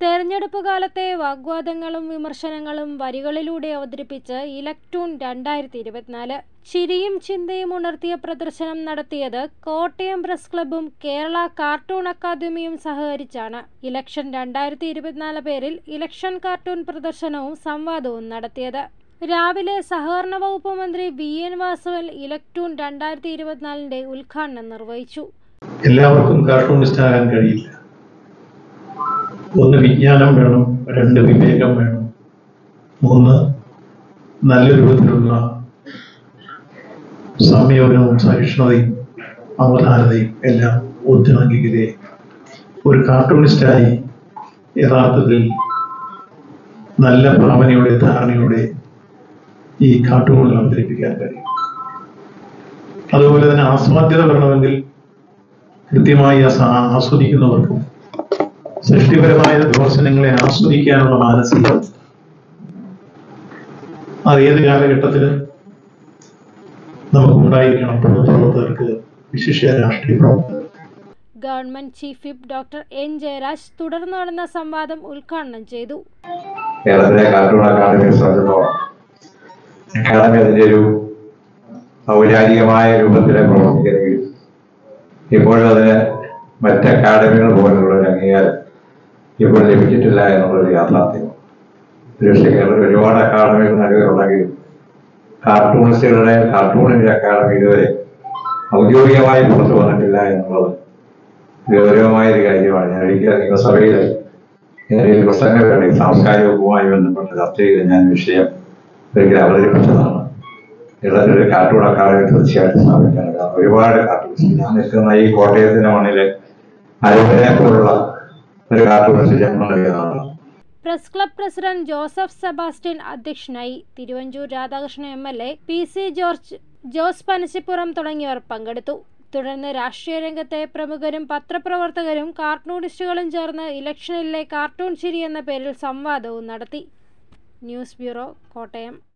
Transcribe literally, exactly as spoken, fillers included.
തെരഞ്ഞെടുപ്പ് കാലത്തെ വാഗ്വാദങ്ങളും വിമർശനങ്ങളും വരികളിലൂടെ അവതരിപ്പിച്ച് ഇലക്ടൂൺ രണ്ടായിരത്തി ഇരുപത്തിനാല്. ചിരിയും ചിന്തയും ഉണർത്തിയ പ്രദർശനം നടത്തിയത് കോട്ടയം പ്രസ് ക്ലബ്ബും കേരള കാർട്ടൂൺ അക്കാദമിയും സഹകരിച്ചാണ്. ഇലക്ഷൻ രണ്ടായിരത്തി ഇരുപത്തിനാല് പേരിൽ ഇലക്ഷൻ കാർട്ടൂൺ പ്രദർശനവും സംവാദവും നടത്തിയത്. രാവിലെ സഹകരണ വകുപ്പ് മന്ത്രി വി എൻ വാസവൻ ഇലക്ടൂൺ രണ്ടായിരത്തി ഇരുപത്തിനാലിന്റെ ഉദ്ഘാടനം നിർവഹിച്ചു. എല്ലാവർക്കും കാർട്ടൂണിസ്റ്റ് ആകാൻ കഴിയില്ല. ഒന്ന് വിജ്ഞാനം വേണം, രണ്ട് വിവേകം വേണം, മൂന്ന് നല്ല രൂപത്തിലുള്ള സംയോജനവും സഹിഷ്ണുതയും അവധാനതയും എല്ലാം ഒത്തിണങ്ങിയതേ ഒരു കാർട്ടൂണിസ്റ്റായി യഥാർത്ഥത്തിൽ നല്ല ഭാവനയോടെ ധാരണയോടെ ഈ കാർട്ടൂണുകൾ അവതരിപ്പിക്കാൻ കഴിയും. അതുപോലെ തന്നെ ആസ്വാദ്യത വരണമെങ്കിൽ കൃത്യമായി ആസ്വദിക്കുന്നവർക്കും സൃഷ്ടിപരമായ വിമർശനങ്ങളെ ആസ്വദിക്കാനുള്ള മാനസികം അത് ഏത് കാലഘട്ടത്തിലും നമുക്കുണ്ടായിരിക്കണം. പ്രവർത്തകർക്ക്, വിശിഷ്യ രാഷ്ട്രീയ പ്രവർത്തകർ. Government chief whip doctor N Jayaraj തുടർന്ന് നടന്ന സംവാദം ഉദ്ഘാടനം ചെയ്തു. കേരളത്തിലെ കാർട്ടൂൺ അക്കാദമിയെ സംബന്ധിച്ചിടത്തോളം അക്കാദമി അതിന്റെ ഒരു ഔപചാരികമായ രൂപത്തിലെ പ്രവർത്തിക്കുന്നെങ്കിലും ഇപ്പോഴും അതിന് മറ്റ് അക്കാദമികൾ പോലുള്ള ഒരു അംഗീകാരം ഇപ്പോൾ ലഭിച്ചിട്ടില്ല എന്നുള്ളൊരു യാഥാർത്ഥ്യമാണ്. ഒരുപക്ഷെ കേരളത്തിൽ ഒരുപാട് അക്കാദമികൾ നിലവിലുണ്ടെങ്കിലും കാർട്ടൂണിസ്റ്റുകളുടെ കാർട്ടൂണിന്റെ അക്കാദമി ഇതുവരെ ഔദ്യോഗികമായി പുറത്തു വന്നിട്ടില്ല എന്നുള്ളത് ഗൗരവമായ ഒരു കാര്യമാണ്. ഞാൻ ഒരിക്കൽ നിയമസഭയിൽ ഏതെങ്കിലും പ്രസംഗങ്ങളിൽ സാംസ്കാരിക വകുപ്പുമായി ബന്ധപ്പെട്ട ചർച്ച ചെയ്ത് ഞാൻ വിഷയം ഒരിക്കൽ അവതരിപ്പിച്ചതാണ്. കേരളത്തിലെ കാർട്ടൂൺ അക്കാദമി തീർച്ചയായിട്ടും സ്ഥാപിക്കണം. കാരണം ഒരുപാട് കാർട്ടൂണിസ്റ്റ്, ഞാൻ നിൽക്കുന്ന ഈ കോട്ടയത്തിന്റെ മണ്ണിലെ അരുവിനെ പോലുള്ള ഒരു കാർട്ടൂണിസ്റ്റ് ജന്മം നൽകിയതാണ്. Press club president Joseph Sebastian അധ്യക്ഷനായി. Thiruvanchoor Radhakrishnan M L A, P C George, Jose Panachippuram തുടങ്ങിയവർ പങ്കെടുത്തു. തുടർന്ന് രാഷ്ട്രീയ രംഗത്തെ പ്രമുഖരും പത്രപ്രവർത്തകരും കാർട്ടൂണിസ്റ്റുകളും ചേർന്ന് ഇലക്ഷനിലെ കാർട്ടൂൺ ചിരി എന്ന പേരിൽ സംവാദവും നടത്തി. News bureau, Kottayam.